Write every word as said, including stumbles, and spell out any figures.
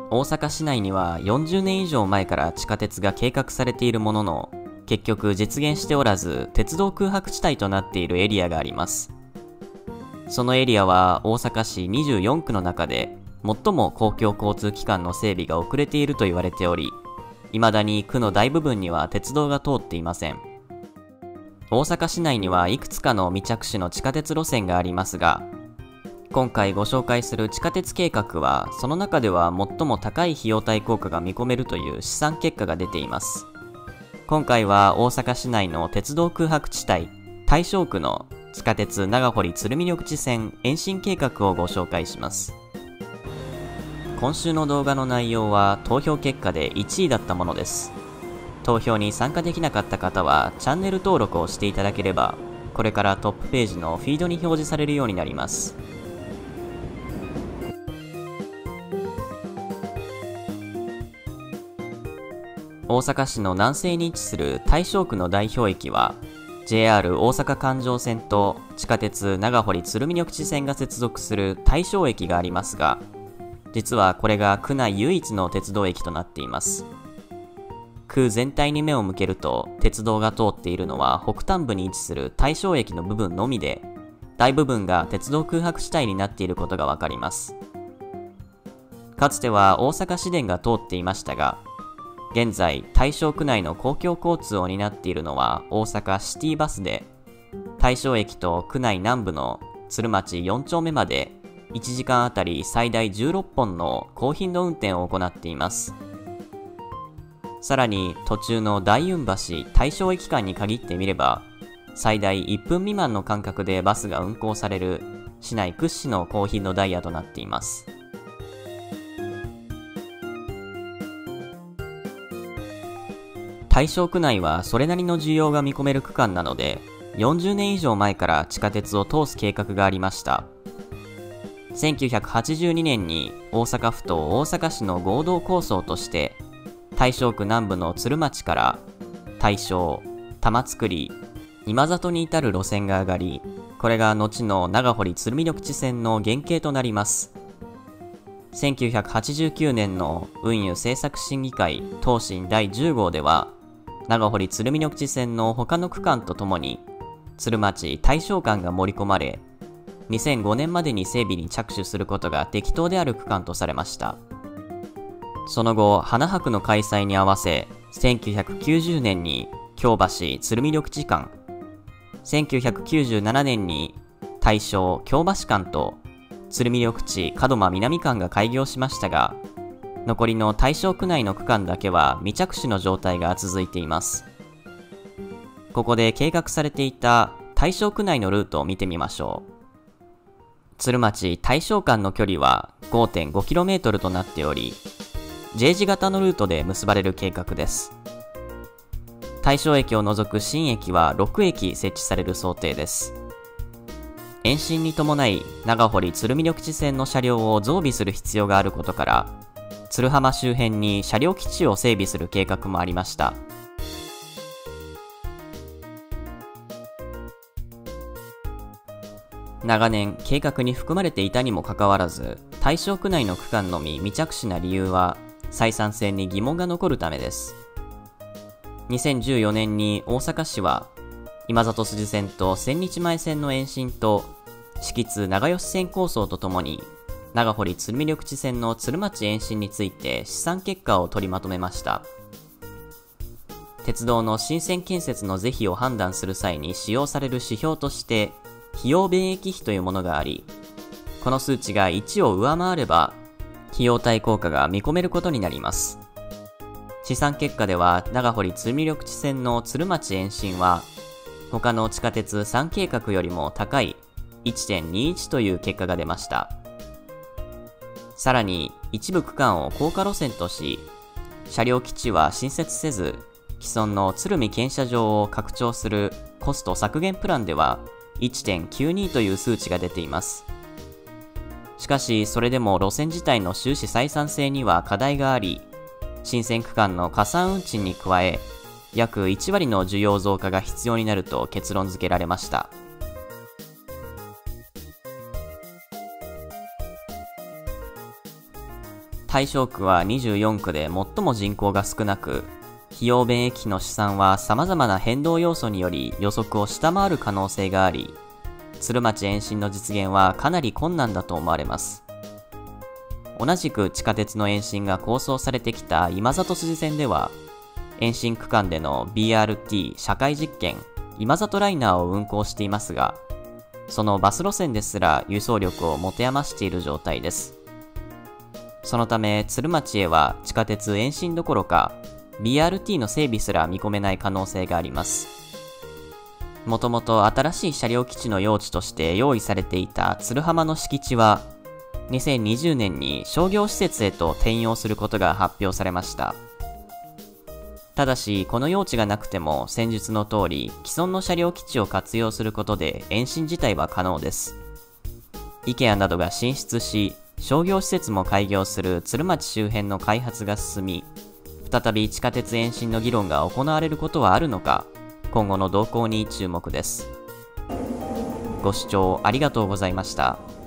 大阪市内にはよんじゅうねん以上前から地下鉄が計画されているものの、結局実現しておらず、鉄道空白地帯となっているエリアがあります。そのエリアは大阪市にじゅうよんくの中で、最も公共交通機関の整備が遅れていると言われており、未だに区の大部分には鉄道が通っていません。大阪市内にはいくつかの未着手の地下鉄路線がありますが、今回ご紹介する地下鉄計画は、その中では最も高い費用対効果が見込めるという試算結果が出ています。今回は大阪市内の鉄道空白地帯、大正区の地下鉄長堀鶴見緑地線延伸計画をご紹介します。今週の動画の内容は投票結果でいちいだったものです。投票に参加できなかった方はチャンネル登録をしていただければ、これからトップページのフィードに表示されるようになります。大阪市の南西に位置する大正区の代表駅は、ジェイアール 大阪環状線と地下鉄長堀鶴見緑地線が接続する大正駅がありますが、実はこれが区内唯一の鉄道駅となっています。区全体に目を向けると、鉄道が通っているのは北端部に位置する大正駅の部分のみで、大部分が鉄道空白地帯になっていることがわかります。かつては大阪市電が通っていましたが、現在大正区内の公共交通を担っているのは大阪シティバスで、大正駅と区内南部の鶴町よん丁目までいちじかんあたり最大じゅうろっぽんの高頻度運転を行っています。さらに途中の大雲橋大正駅間に限ってみれば、最大いっぷん未満の間隔でバスが運行される市内屈指の高頻度ダイヤとなっています。大正区内はそれなりの需要が見込める区間なので、よんじゅうねん以上前から地下鉄を通す計画がありました。せんきゅうひゃくはちじゅうにねんに大阪府と大阪市の合同構想として、大正区南部の鶴町から大正、玉造、今里に至る路線が上がり、これが後の長堀鶴見緑地線の原型となります。せんきゅうひゃくはちじゅうきゅうねんの運輸政策審議会答申だいじゅう号では、長堀鶴見緑地線の他の区間とともに、鶴町大正間が盛り込まれ、にせんごねんまでに整備に着手することが適当である区間とされました。その後、花博の開催に合わせ、せんきゅうひゃくきゅうじゅうねんに京橋鶴見緑地間、せんきゅうひゃくきゅうじゅうななねんに大正京橋間と鶴見緑地門真南間が開業しましたが、残りの大正区内の区間だけは未着手の状態が続いています。ここで計画されていた大正区内のルートを見てみましょう。鶴町大正間の距離は ごてんごキロメートル となっており、J 字型のルートで結ばれる計画です。大正駅を除く新駅はろくえき設置される想定です。延伸に伴い長堀鶴見緑地線の車両を増備する必要があることから、鶴浜周辺に車両基地を整備する計画もありました。長年計画に含まれていたにもかかわらず、大正区内の区間のみ未着手な理由は採算性に疑問が残るためです。にせんじゅうよねんに大阪市は今里筋線と千日前線の延伸と敷津長吉線構想とともに長堀鶴見緑地線の鶴町延伸について試算結果を取りまとめました。鉄道の新線建設の是非を判断する際に使用される指標として費用便益比というものがあり、この数値がいちを上回れば費用対効果が見込めることになります。試算結果では長堀鶴見緑地線の鶴町延伸は他の地下鉄さん計画よりも高い いってんにいち という結果が出ました。さらに一部区間を高架路線とし、車両基地は新設せず、既存の鶴見検車場を拡張するコスト削減プランでは いってんきゅうに という数値が出ています。しかしそれでも路線自体の収支採算性には課題があり、新線区間の加算運賃に加え、約いちわりの需要増加が必要になると結論付けられました。 大正区はにじゅうよんくで最も人口が少なく、費用便益費の試算は様々な変動要素により予測を下回る可能性があり、鶴町延伸の実現はかなり困難だと思われます。同じく地下鉄の延伸が構想されてきた今里筋線では、延伸区間での ビーアールティー 社会実験今里ライナーを運行していますが、そのバス路線ですら輸送力を持て余している状態です。そのため鶴町へは地下鉄延伸どころか ビーアールティー の整備すら見込めない可能性があります。もともと新しい車両基地の用地として用意されていた鶴浜の敷地はにせんにじゅうねんに商業施設へと転用することが発表されました。ただしこの用地がなくても先述の通り既存の車両基地を活用することで延伸自体は可能です。IKEA などが進出し商業施設も開業する鶴町周辺の開発が進み、再び地下鉄延伸の議論が行われることはあるのか、今後の動向に注目です。ご視聴ありがとうございました。